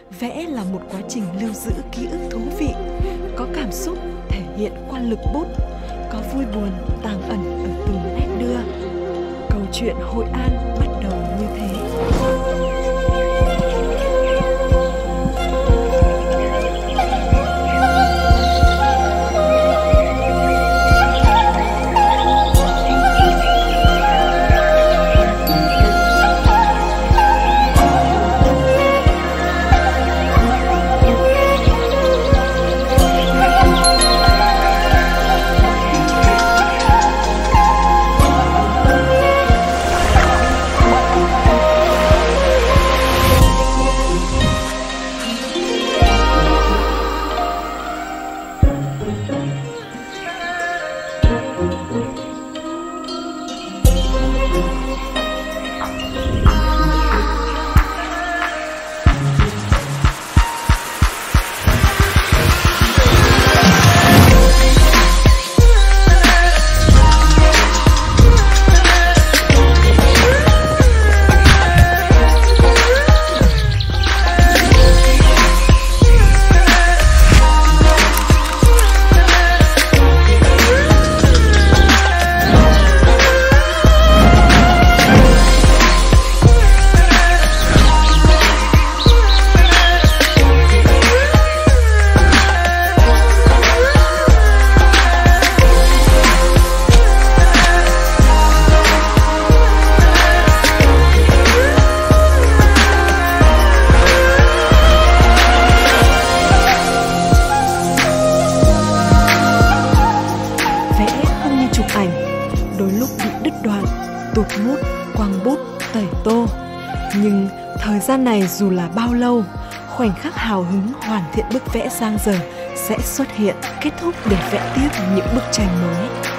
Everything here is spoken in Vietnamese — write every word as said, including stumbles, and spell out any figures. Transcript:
Vẽ là một quá trình lưu giữ ký ức thú vị, có cảm xúc thể hiện qua lực bút, có vui buồn tàng ẩn ở từng nét đưa. Câu chuyện Hội An bắt đầu như thế. Đôi lúc bị đứt đoạn, tụt mút, quăng bút, tẩy tô. Nhưng thời gian này dù là bao lâu, khoảnh khắc hào hứng hoàn thiện bức vẽ giang dở sẽ xuất hiện, kết thúc để vẽ tiếp những bức tranh mới.